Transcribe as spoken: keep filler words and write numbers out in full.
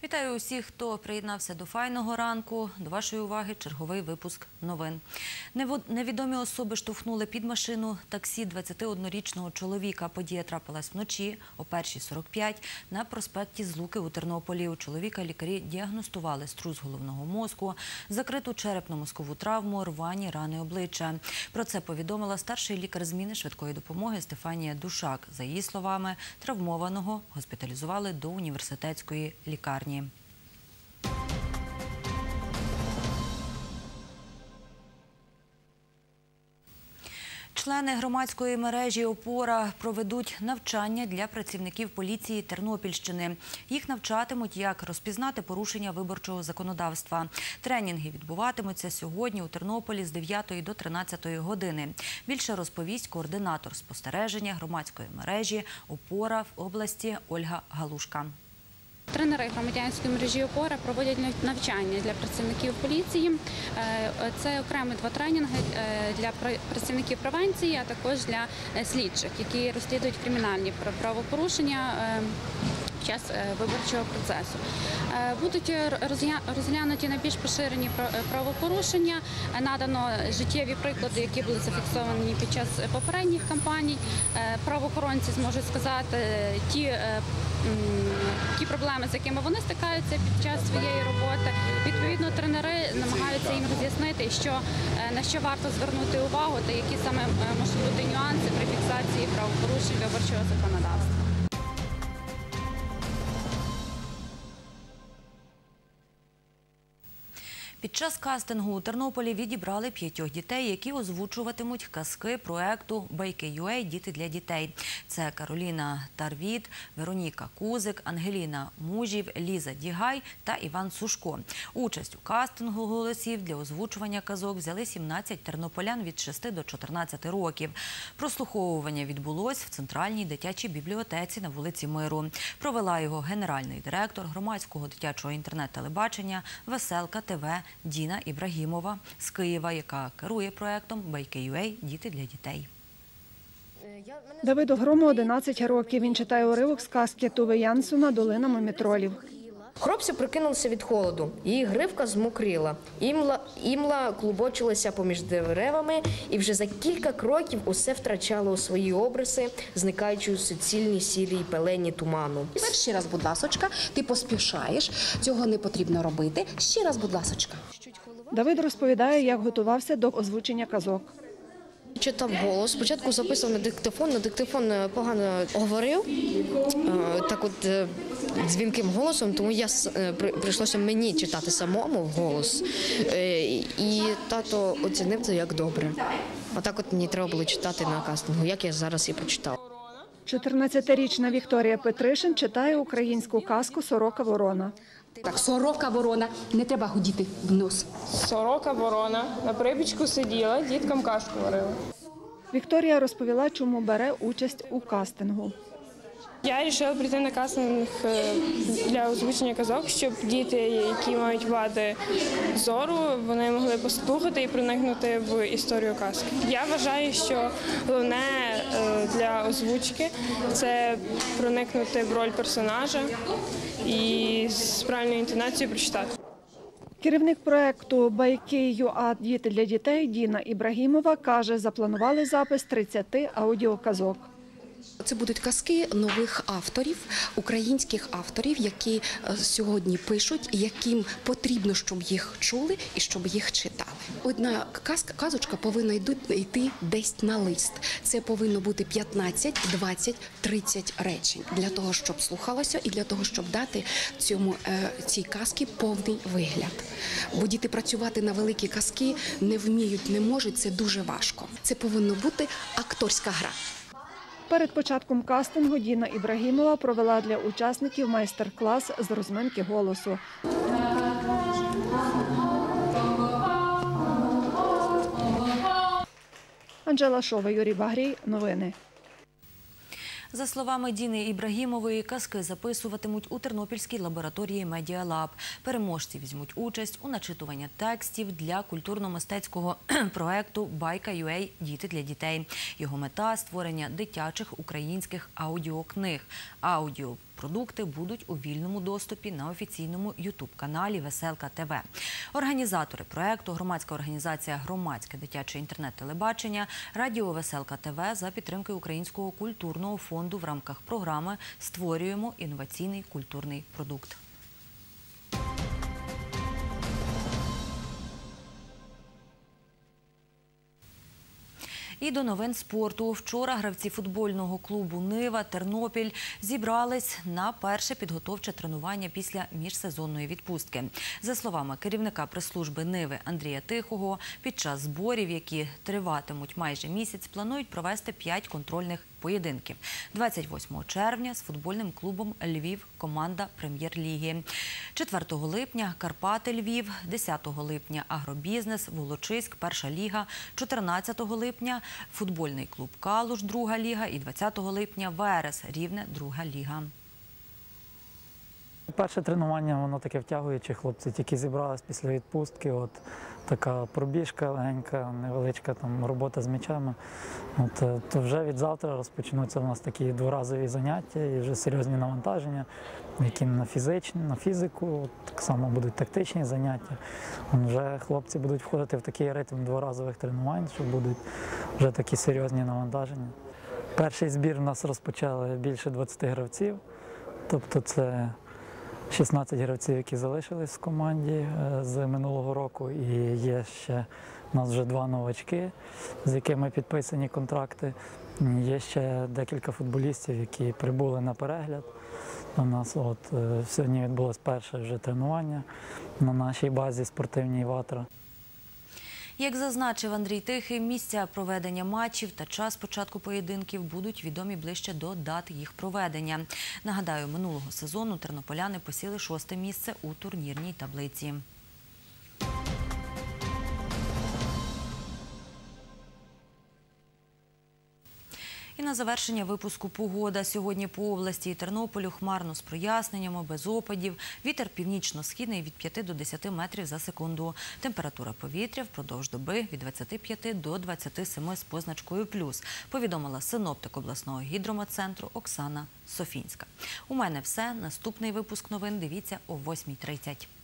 Вітаю усіх, хто приєднався до «Файного ранку». До вашої уваги черговий випуск новин. Невідомі особи штовхнули під машину таксі двадцятиоднорічного чоловіка. Подія трапилась вночі о першій сорок п'ять на проспекті Злуки у Тернополі. У чоловіка лікарі діагностували струс головного мозку, закриту черепно-мозкову травму, рвані рани обличчя. Про це повідомила старший лікар зміни швидкої допомоги Стефанія Душак. За її словами, травмованого госпіталізували до університетської лікарні. Члени громадської мережі «Опора» проведуть навчання для працівників поліції Тернопільщини. Їх навчатимуть, як розпізнати порушення виборчого законодавства. Тренінги відбуватимуться сьогодні у Тернополі з дев'ятої до тринадцятої години. Більше розповість координатор спостереження громадської мережі «Опора» в області Ольга Галушка. Тренери громадянської мережі «Опора» проводять навчання для працівників поліції. Це окремі два тренінги для працівників превенції, а також для слідчих, які розслідують кримінальні правопорушення під час виборчого процесу. Будуть розглянуті найбільш поширені правопорушення, надано життєві приклади, які були зафіксовані під час попередніх кампаній. Правоохоронці зможуть сказати ті, ті проблеми, з якими вони стикаються під час своєї роботи. Відповідно, тренери намагаються їм роз'яснити, що, на що варто звернути увагу та які саме можуть бути нюанси при фіксації правопорушень виборчого законодавства. Під час кастингу у Тернополі відібрали п'ятьох дітей, які озвучуватимуть казки проєкту «Байки.ua. Діти для дітей». Це Кароліна Тарвіт, Вероніка Кузик, Ангеліна Мужів, Ліза Дігай та Іван Сушко. Участь у кастингу голосів для озвучування казок взяли сімнадцять тернополян від шести до чотирнадцяти років. Прослуховування відбулось в Центральній дитячій бібліотеці на вулиці Миру. Провела його генеральний директор громадського дитячого інтернет-телебачення «Веселка ТВ» Діна Ібрагімова з Києва, яка керує проєктом «Байки.ua. Діти для дітей». Давиду Грому одинадцять років. Він читає уривок з казки Туве Янсона «Долина мумітролів». Хлопці прикинулися від холоду, її гривка змокріла, імла, імла клубочилася поміж деревами, і вже за кілька кроків усе втрачало свої обриси, зникаючи у суцільній сірій пелені туману. Ще раз, будь ласочка, ти поспішаєш, цього не потрібно робити. Ще раз, будь ласочка. Давид розповідає, як готувався до озвучення казок. Читав голос, спочатку записував на диктофон, на диктофон погано говорив, так от дзвінким голосом, тому я, прийшлося мені читати самому в голос. І тато оцінив це як добре. А так от мені треба було читати на кастингу, як я зараз і прочитав. чотирнадцятирічна Вікторія Петришин читає українську казку «Сорока ворона». Так, сорока ворона, не треба гудіти в нос. Сорока ворона на припічку сиділа, діткам кашку варила. Вікторія розповіла, чому бере участь у кастингу. Я вирішила прийти на кастинг для озвучення казок, щоб діти, які мають вади зору, вони могли послухати і проникнути в історію казки. Я вважаю, що головне для озвучки – це проникнути в роль персонажа і з правильною інтонацією прочитати. Керівник проєкту «Байки.ua. Діти для дітей» Діна Ібрагімова каже, запланували запис тридцяти аудіоказок. Це будуть казки нових авторів, українських авторів, які сьогодні пишуть, яким потрібно, щоб їх чули і щоб їх читали. Одна казка, казочка повинна йти десь на лист. Це повинно бути п'ятнадцять, двадцять, тридцять речень для того, щоб слухалося і для того, щоб дати цьому, цій казці повний вигляд. Бо діти працювати на великі казки не вміють, не можуть, це дуже важко. Це повинна бути акторська гра. Перед початком кастингу Діна Ібрагімова провела для учасників майстер-клас з розминки голосу. Анжела Шова, Юрій Багрій. Новини. За словами Діни Ібрагімової, казки записуватимуть у Тернопільській лабораторії «Медіалаб». Переможці візьмуть участь у начитуванні текстів для культурно-мистецького проєкту «Байка.ua. Діти для дітей». Його мета – створення дитячих українських аудіокниг. Аудіо Продукти будуть у вільному доступі на офіційному ютуб-каналі «Веселка ТВ». Організатори проекту – громадська організація «Громадське дитяче інтернет-телебачення», радіо «Веселка ТВ» за підтримки Українського культурного фонду в рамках програми «Створюємо інноваційний культурний продукт». І до новин спорту. Вчора гравці футбольного клубу «Нива» Тернопіль зібрались на перше підготовче тренування після міжсезонної відпустки. За словами керівника прес-служби «Ниви» Андрія Тихого, під час зборів, які триватимуть майже місяць, планують провести п'ять контрольних поєдинків. двадцять восьмого червня з футбольним клубом «Львів» команда прем'єр-ліги. четвертого липня «Карпати» Львів, десятого липня «Агробізнес» Волочиськ, перша ліга, чотирнадцятого липня футбольний клуб «Калуш», друга ліга і двадцятого липня «Верес» Рівне, друга ліга. Перше тренування, воно таке втягуюче, хлопці тільки зібрались після відпустки, от така пробіжка легенька, невеличка там робота з м'ячами. От, то вже від завтра розпочнуться у нас такі дворазові заняття і вже серйозні навантаження, які на фізичні, на фізику, от, так само будуть тактичні заняття. От, вже хлопці будуть входити в такий ритм дворазових тренувань, що будуть вже такі серйозні навантаження. Перший збір у нас розпочали більше двадцяти гравців, тобто це шістнадцять гравців, які залишились в команді з минулого року, і є ще у нас вже два новачки, з якими підписані контракти. Є ще декілька футболістів, які прибули на перегляд. У нас от сьогодні відбулось перше вже тренування на нашій базі спортивній «Ватра». Як зазначив Андрій Тихий, місця проведення матчів та час початку поєдинків будуть відомі ближче до дат їх проведення. Нагадаю, минулого сезону тернополяни посіли шосте місце у турнірній таблиці. І на завершення випуску погода. Сьогодні по області і Тернополю хмарно з проясненнями, без опадів. Вітер північно-східний від п'яти до десяти метрів за секунду. Температура повітря впродовж доби від двадцяти п'яти до двадцяти семи з позначкою плюс, повідомила синоптик обласного гідрометцентру Оксана Софінська. У мене все. Наступний випуск новин дивіться о восьмій тридцять.